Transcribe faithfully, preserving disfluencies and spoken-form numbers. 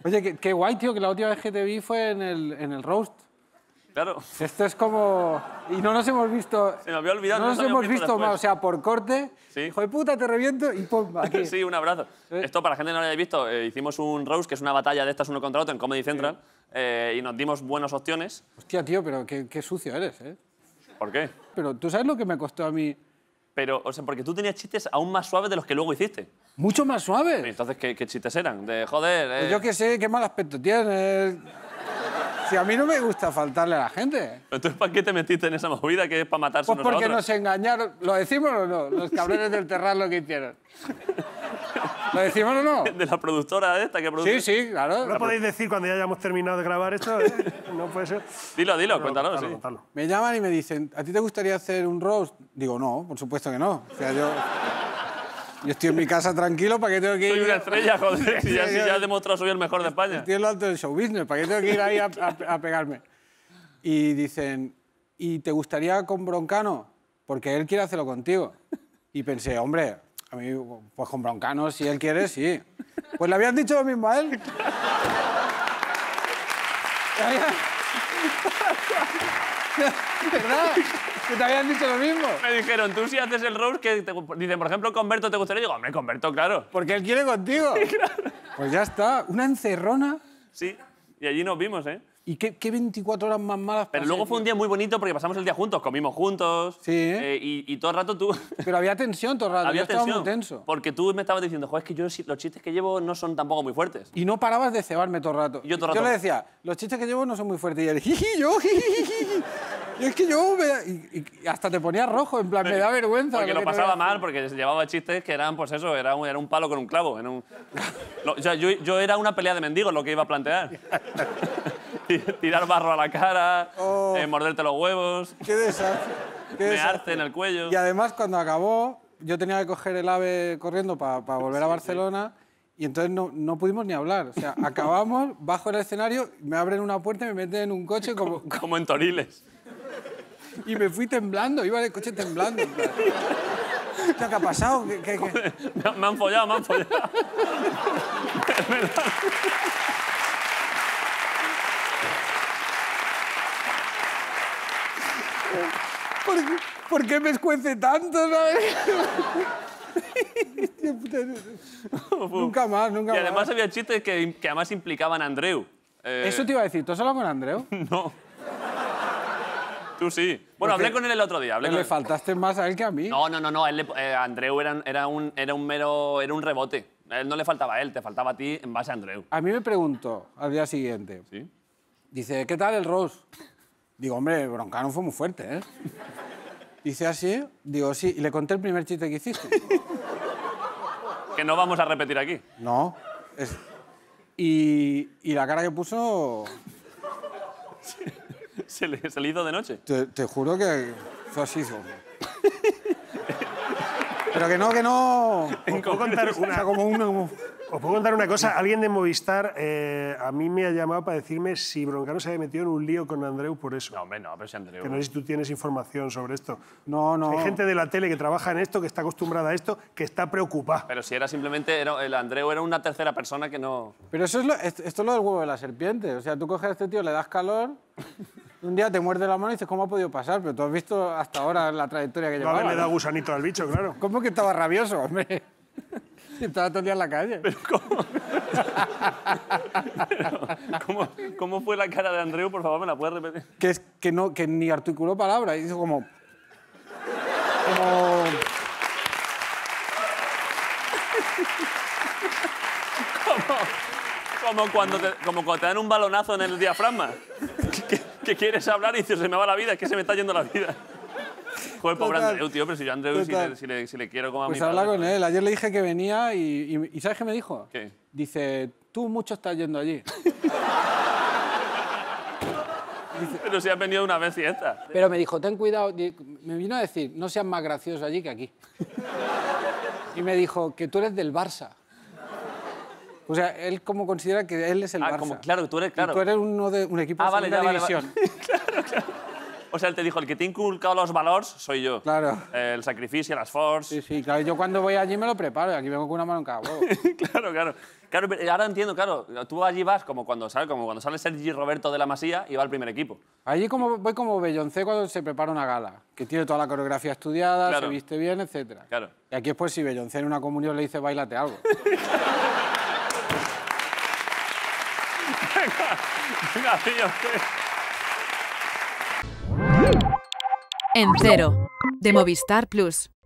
Oye, qué, qué guay, tío, que la última vez que te vi fue en el, en el roast. Claro. Esto es como... Y no nos hemos visto... Se me había olvidado. No nos, nos hemos visto, visto después. más, o sea, por corte, sí. hijo de puta, te reviento y pum, aquí. Sí, un abrazo. ¿Eh? Esto, para la gente que no lo haya visto, eh, hicimos un roast, que es una batalla de estas uno contra otro en Comedy Central, sí. eh, y nos dimos buenas opciones. Hostia, tío, pero qué, qué sucio eres, ¿eh? ¿Por qué? Pero ¿tú sabes lo que me costó a mí? Pero, o sea, porque tú tenías chistes aún más suaves de los que luego hiciste. ¿Mucho más suaves? Entonces, ¿qué, qué chistes eran? De, joder... Eh... Pues yo qué sé, qué mal aspecto tienes... Si a mí no me gusta faltarle a la gente. Entonces, ¿para qué te metiste en esa movida que es para matarse Pues unos a porque otros? nos engañaron. ¿Lo decimos o no? Los cabrones del Terral lo que hicieron. ¿Lo decimos o no? De la productora esta que produce. Sí, sí, claro. No podéis decir cuando ya hayamos terminado de grabar esto, ¿eh? No puede ser. Dilo, dilo, no, cuéntalo, contalo, sí. contalo. Me llaman y me dicen, ¿a ti te gustaría hacer un roast? Digo, no, por supuesto que no. O sea, yo... Yo estoy en mi casa tranquilo, ¿para qué tengo que ir? Soy una estrella, joder. Si ya, si ya has demostrado soy el mejor de España. Estoy en lo alto del show business, ¿para qué tengo que ir ahí a, a, a pegarme? Y dicen, ¿y te gustaría con Broncano? Porque él quiere hacerlo contigo. Y pensé, hombre, a mí, pues con Broncano, si él quiere, sí. Pues le habían dicho lo mismo a él. ¿Verdad? Que te habían dicho lo mismo. Me dijeron, tú si haces el roast, que te... dicen, por ejemplo, con Berto te gustaría. Digo, hombre, con Berto, claro. Porque él quiere contigo. Claro. Pues ya está, una encerrona. Sí, y allí nos vimos, ¿eh? ¿Y qué, qué veinticuatro horas más malas? Pero pasé, luego fue tío? un día muy bonito porque pasamos el día juntos, comimos juntos. Sí, ¿eh? eh, y, y todo el rato tú... Pero había tensión todo el rato, había yo estaba tensión. muy tenso. Porque tú me estabas diciendo, joder, es que yo los chistes que llevo no son tampoco muy fuertes. Y no parabas de cebarme todo el rato. Yo todo el rato. le decía, los chistes que llevo no son muy fuertes. Y él, jiji, yo, jiji. Y es que yo... Me... Y, y hasta te ponía rojo, en plan, me da vergüenza. Porque lo lo que te pasaba voy a decir. mal, porque llevaba chistes que eran, pues eso, era un, era un palo con un clavo. Era un... lo, o sea, yo, yo era una pelea de mendigos lo que iba a plantear. Tirar barro a la cara, Oh. eh, morderte los huevos, Qué desastre. Qué mearte desastre. en el cuello. Y además, cuando acabó, yo tenía que coger el AVE corriendo para pa volver a Barcelona y entonces no, no pudimos ni hablar. O sea, acabamos, bajo el escenario, me abren una puerta y me meten en un coche como... Como en Toriles. Y me fui temblando, iba en el coche temblando. En plan. ¿Qué ha pasado? ¿Qué, qué, qué? Me, me han follado, me han follado. Es verdad. ¿Por qué, ¿Por qué me escuece tanto, sabes? Nunca más, nunca Y más. además había chistes que, que además implicaban a Andreu. Eh, Eso te iba a decir, ¿tú has hablado con Andreu? No. Tú sí. Bueno, hablé con él el otro día. Hablé Le con él. faltaste más a él que a mí. No, no, no, no. Él le- eh, Andreu era, era, un, era un mero... Era un rebote. A él no le faltaba a él, te faltaba a ti en base a Andreu. A mí me preguntó al día siguiente. ¿Sí? Dice, ¿qué tal el roast? Digo, hombre, Broncano fue muy fuerte, ¿eh? Dice así, digo, sí. Y le conté el primer chiste que hiciste. Que no vamos a repetir aquí. No. Es... Y, y la cara que puso, Se le, se le hizo de noche. te, te juro que fue así. como- Pero que no, que no... Os puedo contar O sea, una, como una... como- os puedo contar una cosa. Alguien de Movistar eh, a mí me ha llamado para decirme si Broncano se había metido en un lío con Andreu por eso. No, hombre, no, pero si Andreu... Que no sé si tú tienes información sobre esto. No, no. Hay gente de la tele que trabaja en esto, que está acostumbrada a esto, que está preocupada. Pero si era simplemente... Era, el Andreu era una tercera persona que no... Pero eso es lo, esto esto es lo del huevo de la serpiente. O sea, tú coges a este tío, le das calor, un día te muerde la mano y dices, ¿cómo ha podido pasar? Pero tú has visto hasta ahora la trayectoria que No llevaba. haberle ¿no? dado gusanito al bicho, claro. ¿Cómo que estaba rabioso, hombre? Estaba todo el día en la calle. Pero ¿cómo? Pero, ¿cómo, ¿Cómo fue la cara de Andreu? Por favor, ¿me la puedes repetir? Que, es, que, no, que ni articuló palabra. Hizo como... Como... Como cuando, te, como cuando te dan un balonazo en el diafragma. Que, que quieres hablar y dices, se me va la vida, es que se me está yendo la vida. Joder, pobre Total. Andreu, tío, pero si yo a Andreu si Total. le, si, le, si le quiero como a Pues mi habla padre. con él. Ayer le dije que venía y, y, y ¿sabes qué me dijo? ¿Qué? Dice, tú mucho estás yendo allí. Pero si has venido una vez y esta. Pero me dijo, ten cuidado. Di- Me vino a decir, no seas más gracioso allí que aquí. Y me dijo, que tú eres del Barça. O sea, él como considera que él es el Ah, Barça. como, claro, tú eres, Y claro. tú eres uno de un equipo Ah, de vale, segunda ya, vale, división. vale. Claro, claro. O sea, él te dijo, el que te ha inculcado los valores soy yo. Claro. El sacrificio, las force. Sí, sí, claro. Yo cuando voy allí me lo preparo. y Aquí vengo con una mano en cada huevo. Claro, claro. Claro, pero ahora entiendo, claro. Tú allí vas como cuando, ¿sabes? Como cuando sale Sergi Roberto de la Masía y va al primer equipo. Allí como, voy como Beyoncé cuando se prepara una gala, que tiene toda la coreografía estudiada, Claro. se viste bien, etcétera. Claro. Y aquí es pues si Beyoncé en una comunión le dice báilate algo. Venga, Beyoncé. En Cero, de Movistar Plus.